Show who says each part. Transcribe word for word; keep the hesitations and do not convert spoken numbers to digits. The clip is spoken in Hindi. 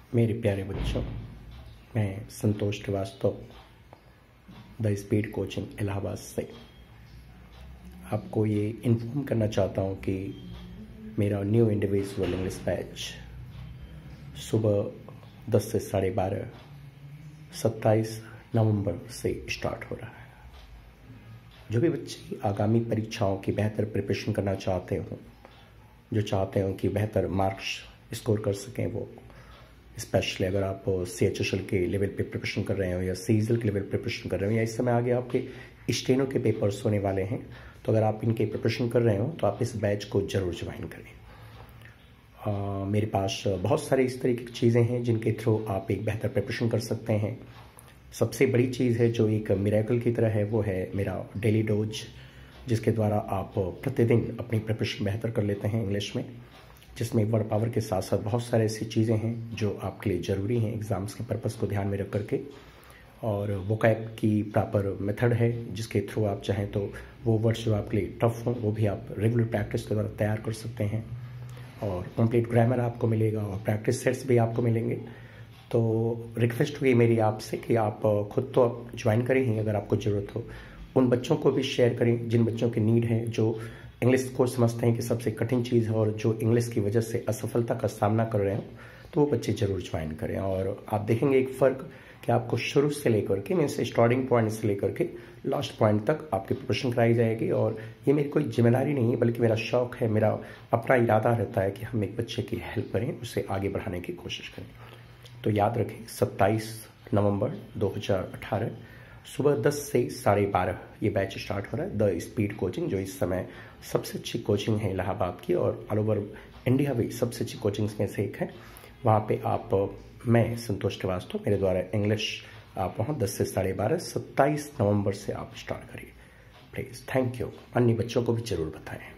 Speaker 1: मेरे प्यारे बच्चों, मैं Santosh Srivastava the speed coaching Allahabad से आपको ये इन्फॉर्म करना चाहता हूँ कि मेरा न्यू इंडिविजुअल इंग्लिश बैच सुबह दस से साढ़े बारह सत्ताईस नवंबर से स्टार्ट हो रहा है। जो भी बच्चे आगामी परीक्षाओं की बेहतर प्रिपरेशन करना चाहते हों, जो चाहते हो कि बेहतर मार्क्स स्कोर कर सकें, वो स्पेशली अगर आप सी एच एस एल के लेवल पे प्रिपरेशन कर रहे हो या सीजल के लेवल प्रिपरेशन कर रहे हो या इस समय आगे आपके स्टेनो के पेपर्स होने वाले हैं, तो अगर आप इनके प्रिपरेशन कर रहे हो तो आप इस बैच को ज़रूर ज्वाइन करें। आ, मेरे पास बहुत सारे इस तरीके की चीज़ें हैं जिनके थ्रू आप एक बेहतर प्रिपरेशन कर सकते हैं। सबसे बड़ी चीज़ है जो एक मिरेकल की तरह है, वो है मेरा डेली डोज, जिसके द्वारा आप प्रतिदिन अपनी प्रिपरेशन बेहतर कर लेते हैं इंग्लिश में, जिसमें वर्ड पावर के साथ साथ बहुत सारे ऐसी चीज़ें हैं जो आपके लिए ज़रूरी हैं एग्ज़ाम्स के पर्पज़ को ध्यान में रख करके। और वोकैब की प्रॉपर मेथड है जिसके थ्रू आप चाहें तो वो वर्ड्स जो आपके लिए टफ हों वो भी आप रेगुलर प्रैक्टिस के द्वारा तैयार कर सकते हैं। और कंप्लीट ग्रामर आपको मिलेगा और प्रैक्टिस सेट्स भी आपको मिलेंगे। तो रिक्वेस्ट हुई मेरी आपसे कि आप खुद तो ज्वाइन करें ही, अगर आपको ज़रूरत हो उन बच्चों को भी शेयर करें जिन बच्चों की नीड है, जो इंग्लिश को समझते हैं कि सबसे कठिन चीज़ है और जो इंग्लिश की वजह से असफलता का सामना कर रहे हो, तो वो बच्चे ज़रूर ज्वाइन करें। और आप देखेंगे एक फ़र्क कि आपको शुरू से लेकर के, मीन्स स्टार्टिंग पॉइंट से लेकर के लास्ट पॉइंट तक आपकी प्रिपरेशन कराई जाएगी। और ये मेरी कोई जिम्मेदारी नहीं है, बल्कि मेरा शौक है, मेरा अपना इरादा रहता है कि हम एक बच्चे की हेल्प करें, उसे आगे बढ़ाने की कोशिश करें। तो याद रखें, सत्ताईस नवंबर दो हज़ार अठारह सुबह दस से साढ़े बारह ये बैच स्टार्ट हो रहा है, द स्पीड कोचिंग, जो इस समय सबसे अच्छी कोचिंग है इलाहाबाद की और ऑल ओवर इंडिया भी सबसे अच्छी कोचिंग्स में से एक है। वहाँ पे आप, मैं संतोष श्रीवास्तव, मेरे द्वारा इंग्लिश आप वहाँ दस से साढ़े बारह सत्ताईस नवंबर से आप स्टार्ट करिए प्लीज़। Thank you. अन्य बच्चों को भी ज़रूर बताएं।